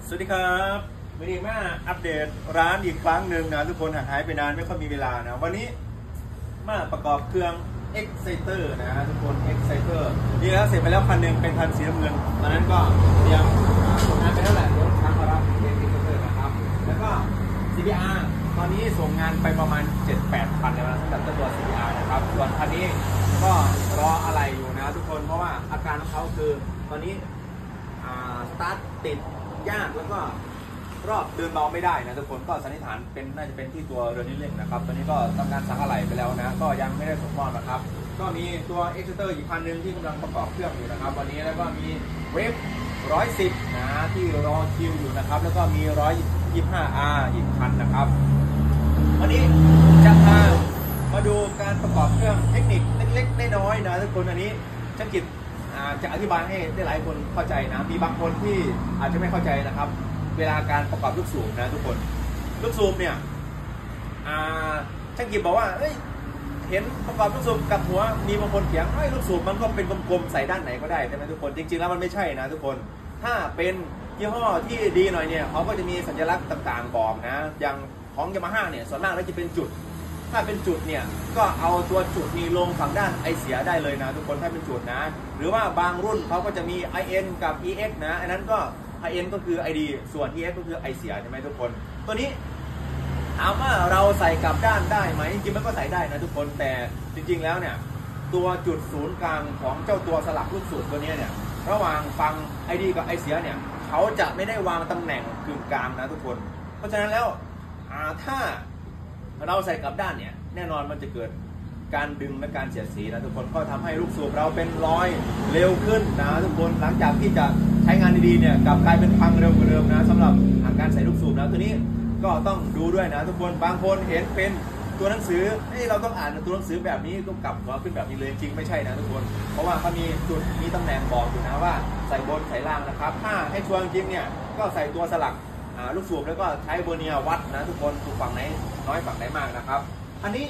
สวัสดีครับวันนี้มาอัปเดตร้านอีกครั้งหนึ่งนะทุกคนหายไปนานไม่ค่อยมีเวลานะวันนี้มาประกอบเครื่อง Exciter นะทุกคน Exciter นี่แล้วเสร็จไปแล้วคันหนึ่งเป็นคันสีน้ำเงินตอนนั้นก็เตรียมส่งงานไปแล้วแหละเดี๋ยวทางมารับเป็น Exciter นะครับแล้วก็ CBR ตอนนี้ส่งงานไปประมาณ 7-8 พันแล้วนะสำหรับตัว CBR นะครับส่วนคันนี้ก็รออะไรอยู่นะทุกคนเพราะว่าอาการของเขาคือตอนนี้สตาร์ทติดยากแล้วก็รอบเดินเบาไม่ได้นะทุกคนก็สันนิษฐานเป็นน่าจะเป็นที่ตัวเรือนนี้เร่งนะครับตอนนี้ก็ทำการสักอะไหล่ไปแล้วนะก็ยังไม่ได้ส่งมอบนะครับก็มีตัว Exciter อีกคันหนึ่งที่กำลังประกอบเครื่องอยู่นะครับวันนี้แล้วก็มีเวฟ110นะที่รอคิวอยู่นะครับแล้วก็มี125R อีกคันนะครับวันนี้จะมาดูการประกอบเครื่องเทคนิคเล็กๆน้อยๆนะทุกคนอันนี้ช่างกิจจะอธิบายให้ได้หลายคนเข้าใจนะมีบางคนที่อาจจะไม่เข้าใจนะครับเวลาการประกอบลูกสูบนะทุกคนลูกสูบเนี่ยช่างกิจบอกว่าเห็นประกอบลูกสูบกับหัวมีบางคนเถียงลูกสูบมันก็เป็นกลมๆใส่ด้านไหนก็ได้ใช่ไหมทุกคนจริงๆแล้วมันไม่ใช่นะทุกคนถ้าเป็นยี่ห้อที่ดีหน่อยเนี่ยเขาก็จะมีสัญลักษณ์ต่างๆบอกนะอย่างของยามาฮ่าเนี่ยส่วนมากแล้วจะเป็นจุดถ้าเป็นจุดเนี่ยก็เอาตัวจุดนี้ลงฝั่งด้านไอเสียได้เลยนะทุกคนถ้าเป็นจุดนะหรือว่าบางรุ่นเขาก็จะมี IN กับ EX นะอันนั้นก็ IN ก็คือ ID ส่วน EX ก็คือไอเสียใช่ไหมทุกคนตัวนี้ถามว่าเราใส่กลับด้านได้ไหมจริงๆมันก็ใส่ได้นะทุกคนแต่จริงๆแล้วเนี่ยตัวจุดศูนย์กลางของเจ้าตัวสลักลูกสูบตัวนี้เนี่ยระหว่างฝั่ง ID กับไอเสียเนี่ยเขาจะไม่ได้วางตำแหน่งกึ่งกลางนะทุกคนเพราะฉะนั้นแล้วถ้าเราใส่กลับด้านเนี่ยแน่นอนมันจะเกิดการดึงและการเสียดสีนะทุกคนก็ทำให้ลูกสูบเราเป็นรอยเร็วขึ้นนะทุกคนหลังจากที่จะใช้งานดีๆเนี่ยกลับกลายเป็นพังเร็วกว่าเดิมนะสำหรับการใส่ลูกสูบนะตัวนี้ก็ต้องดูด้วยนะทุกคนบางคนเห็นเป็นตัวหนังสือเราต้องอ่านตัวหนังสือแบบนี้ต้องกลับหัวขึ้นแบบนี้เลยจริงไม่ใช่นะทุกคนเพราะว่าเขามีจุดมีตำแหน่งบอกอยู่นะว่าใส่บนใส่ล่างนะครับถ้าให้ชัวร์จริงเนี่ยก็ใส่ตัวสลักลูกสูบแล้วก็ใช้เบอร์เนียวัดนะทุกคนถูกฝั่งไหนน้อยฝั่งไหนมากนะครับอันนี้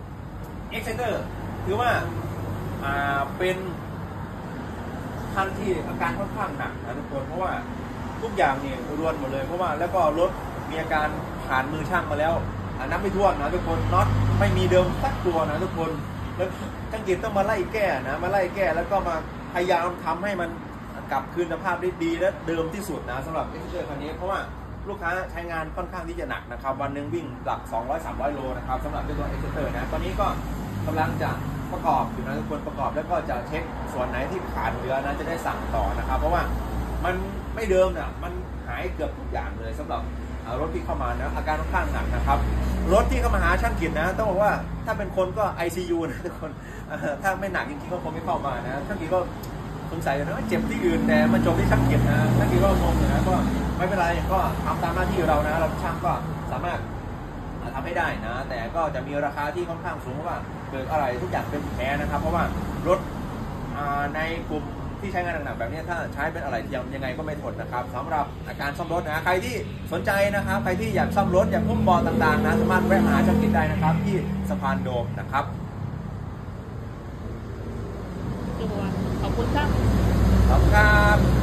Exciter ถือว่าเป็นคันที่อาการค่อนข้างหนักนะทุกคนเพราะว่าทุกอย่างเนี่ยรวนหมดเลยเพราะว่าแล้วก็รถมีอาการผ่านมือช่างมาแล้วนับไม่ถ้วนนะทุกคนน็อตไม่มีเดิมสักตัวนะทุกคนแล้วช่างกิจต้องมาไล่แก้นะมาไล่แก้แล้วก็มาพยายามทำให้มันกลับคืนสภาพได้ดีและเดิมที่สุดนะสำหรับ Exciter คันนี้เพราะว่าลูกค้าใช้งานค่อนข้างที่จะหนักนะครับวันหนึ่งวิ่งหลัก 200-300 โลนะครับสำหรับตัว Exciter นะตอนนี้ก็กำลังจะประกอบอยู่นะทุกคนประกอบแล้วก็จะเช็คส่วนไหนที่ขาดเหลือนะจะได้สั่งต่อนะครับเพราะว่ามันไม่เดิมนะมันหายเกือบทุกอย่างเลยสำหรับรถที่เข้ามานะอาการค่อนข้างหนักนะครับรถที่เข้ามาหาช่างกิจนะต้องบอกว่าถ้าเป็นคนก็ ICU นะทุกคนถ้าไม่หนักจริงๆก็คงไม่เข้ามานะช่างกิจก็สงสัยนะว่าเจ็บที่อื่นแต่มันจบที่ช่างกิจนะช่างกิจก็งงนะก็ไม่เป็นไรก็ทำตามหน้าที่เรานะเราช่างก็สามารถทำให้ได้นะแต่ก็จะมีราคาที่ค่อนข้างสูงเพราะว่าเกิดอะไรทุกอย่างเป็นแท้นะครับเพราะว่ารถในกลุ่มที่ใช้งานหนักๆแบบนี้ถ้าใช้เป็นอะไรเทียมยังไงก็ไม่ทนนะครับสำหรับอาการซ่อมรถนะใครที่สนใจนะครับใครที่อยากซ่อมรถอยากพุ่มบอลต่างๆนะสามารถแวะมาหาช่างกิจได้นะครับที่สะพานโดมนะครับขอบคุณครับขอบคุณครับ